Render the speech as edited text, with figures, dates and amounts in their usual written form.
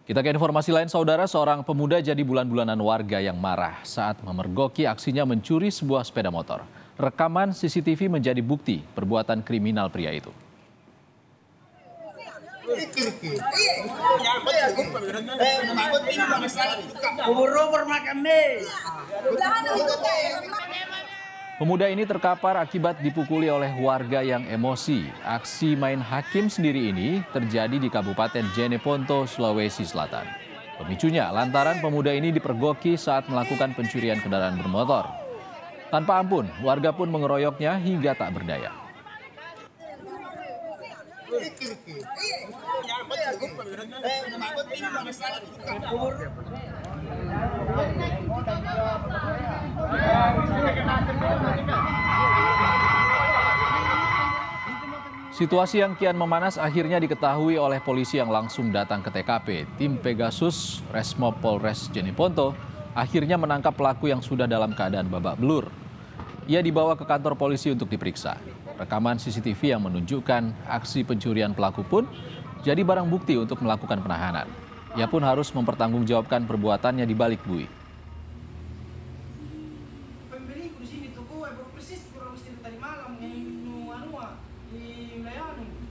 Kita ke informasi lain, saudara. Seorang pemuda jadi bulan-bulanan warga yang marah saat memergoki aksinya mencuri sebuah sepeda motor. Rekaman CCTV menjadi bukti perbuatan kriminal pria itu. Pemuda ini terkapar akibat dipukuli oleh warga yang emosi. Aksi main hakim sendiri ini terjadi di Kabupaten Jeneponto, Sulawesi Selatan. Pemicunya lantaran pemuda ini dipergoki saat melakukan pencurian kendaraan bermotor. Tanpa ampun, warga pun mengeroyoknya hingga tak berdaya. Situasi yang kian memanas akhirnya diketahui oleh polisi yang langsung datang ke TKP. Tim Pegasus Resmob Polres Jeneponto akhirnya menangkap pelaku yang sudah dalam keadaan babak belur. Ia dibawa ke kantor polisi untuk diperiksa. Rekaman CCTV yang menunjukkan aksi pencurian pelaku pun jadi barang bukti untuk melakukan penahanan. Ia pun harus mempertanggungjawabkan perbuatannya di balik bui. Pembeli di sini toko persis kurang istri tadi malam yang di